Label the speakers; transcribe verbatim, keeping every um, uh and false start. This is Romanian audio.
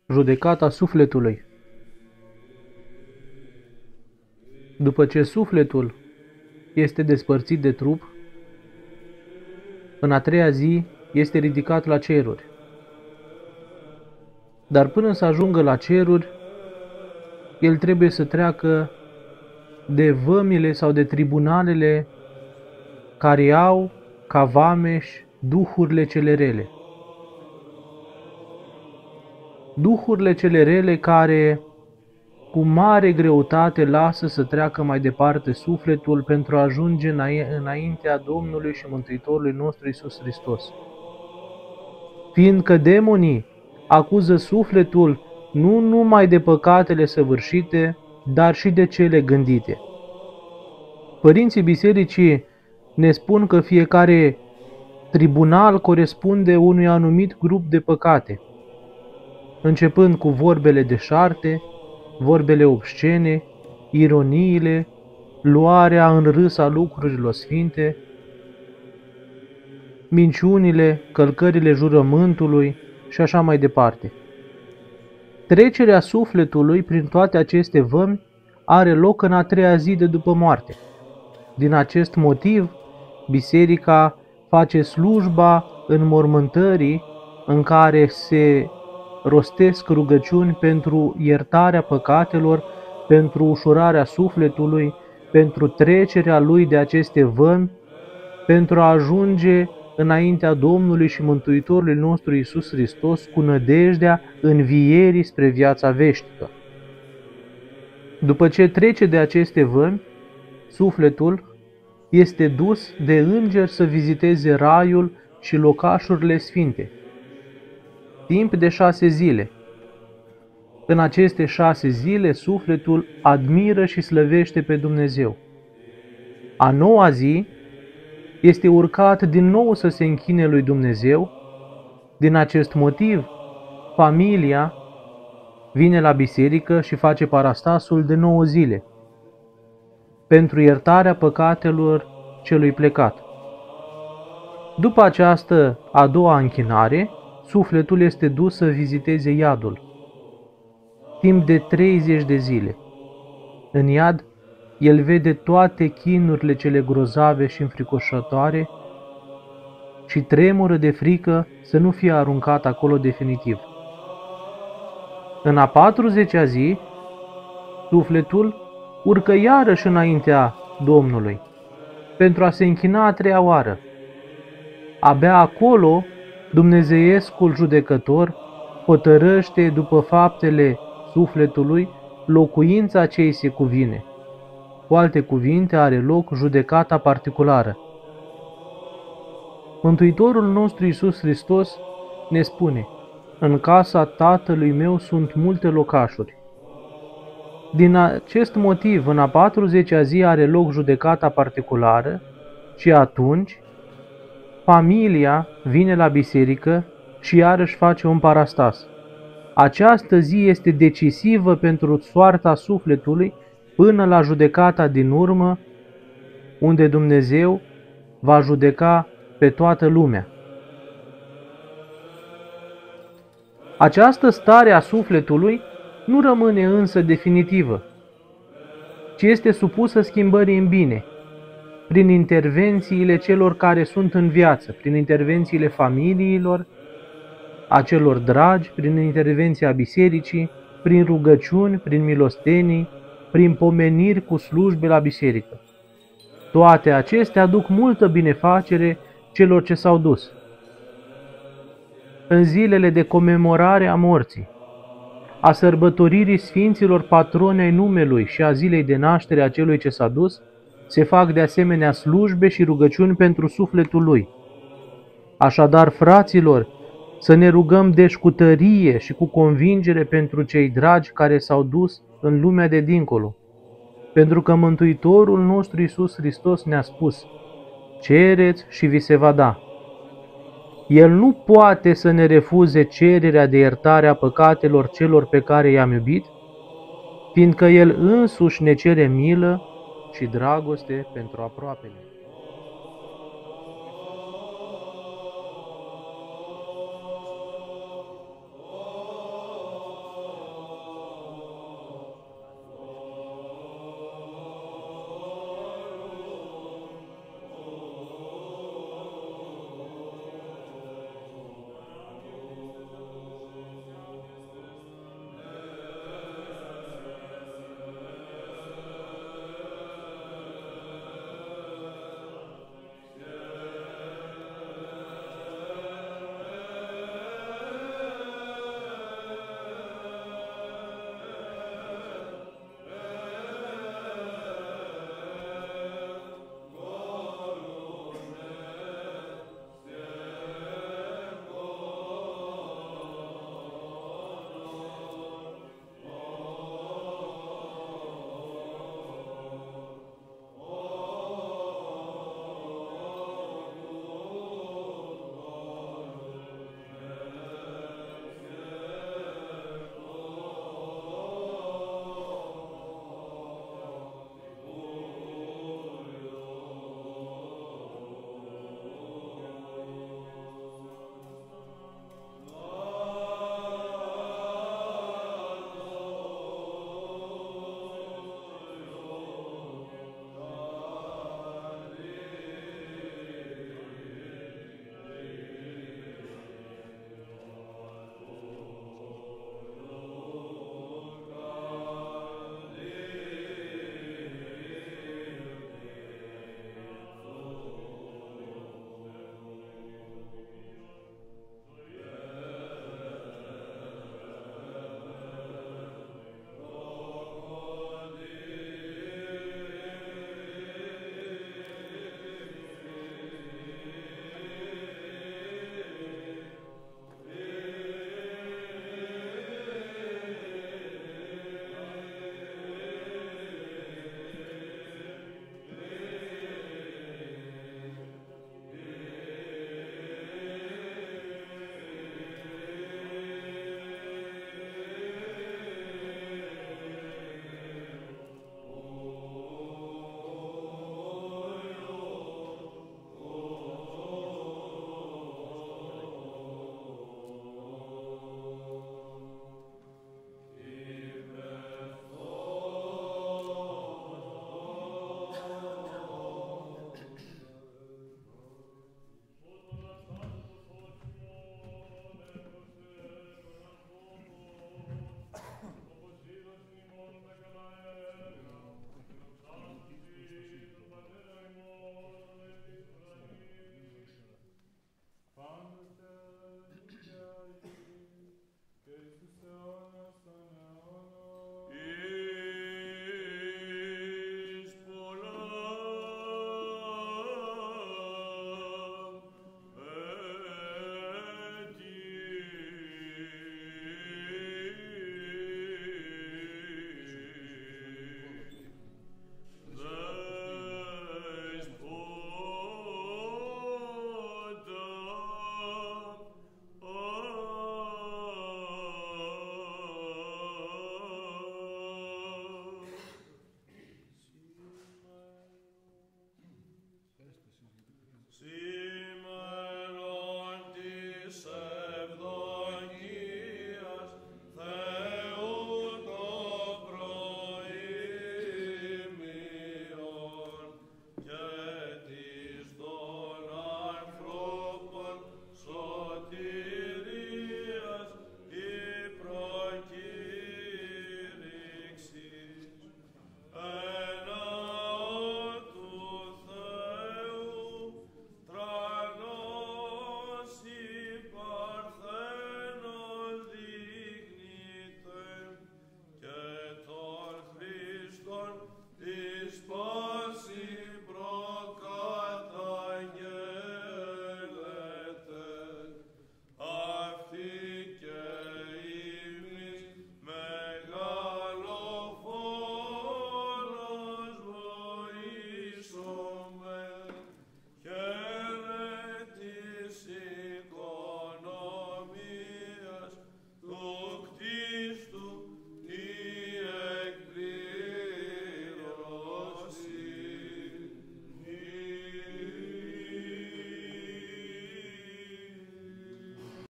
Speaker 1: Judecata sufletului. După ce sufletul este despărțit de trup, în a treia zi este ridicat la ceruri. Dar până să ajungă la ceruri, el trebuie să treacă de vămile sau de tribunalele care au ca vameși duhurile cele rele. Duhurile cele rele care cu mare greutate lasă să treacă mai departe sufletul pentru a ajunge înaintea Domnului și Mântuitorului nostru Iisus Hristos. Fiindcă demonii acuză sufletul nu numai de păcatele săvârșite, dar și de cele gândite. Părinții bisericii ne spun că fiecare tribunal corespunde unui anumit grup de păcate, începând cu vorbele deșarte, vorbele obscene, ironiile, luarea în râs a lucrurilor sfinte, minciunile, călcările jurământului și așa mai departe. Trecerea sufletului prin toate aceste vămi are loc în a treia zi de după moarte. Din acest motiv, biserica face slujba înmormântării în care se rostesc rugăciuni pentru iertarea păcatelor, pentru ușurarea sufletului, pentru trecerea lui de aceste vămi, pentru a ajunge înaintea Domnului și Mântuitorului nostru Iisus Hristos cu nădejdea învierii spre viața veșnică. După ce trece de aceste vămi, sufletul este dus de îngeri să viziteze raiul și locașurile sfinte, timp de șase zile. În aceste șase zile, sufletul admiră și slăvește pe Dumnezeu. A noua zi este urcat din nou să se închine lui Dumnezeu. Din acest motiv, familia vine la biserică și face parastasul de nouă zile pentru iertarea păcatelor celui plecat. După această a doua închinare, sufletul este dus să viziteze iadul, timp de treizeci de zile. În iad, el vede toate chinurile cele grozave și înfricoșătoare și tremură de frică să nu fie aruncat acolo definitiv. În a patruzecea zi, sufletul urcă iarăși înaintea Domnului pentru a se închina a treia oară. Abia acolo, Dumnezeiescul judecător hotărăște după faptele sufletului locuința ce îi se cuvine. Cu alte cuvinte, are loc judecata particulară. Mântuitorul nostru Iisus Hristos ne spune: în casa Tatălui meu sunt multe locașuri. Din acest motiv, în a patruzecea zi are loc judecata particulară și atunci familia vine la biserică și iarăși face un parastas. Această zi este decisivă pentru soarta sufletului până la judecata din urmă, unde Dumnezeu va judeca pe toată lumea. Această stare a sufletului nu rămâne însă definitivă, ci este supusă schimbării în bine, prin intervențiile celor care sunt în viață, prin intervențiile familiilor, a celor dragi, prin intervenția bisericii, prin rugăciuni, prin milostenii, prin pomeniri cu slujbe la biserică. Toate acestea aduc multă binefacere celor ce s-au dus. În zilele de comemorare a morții, a sărbătoririi Sfinților patroni ai numelui și a zilei de naștere a celui ce s-a dus, se fac de asemenea slujbe și rugăciuni pentru sufletul lui. Așadar, fraților, să ne rugăm deci cu tărie și cu convingere pentru cei dragi care s-au dus în lumea de dincolo, pentru că Mântuitorul nostru Iisus Hristos ne-a spus: cereți și vi se va da. El nu poate să ne refuze cererea de iertare a păcatelor celor pe care i-am iubit, fiindcă El însuși ne cere milă și dragoste pentru aproapele.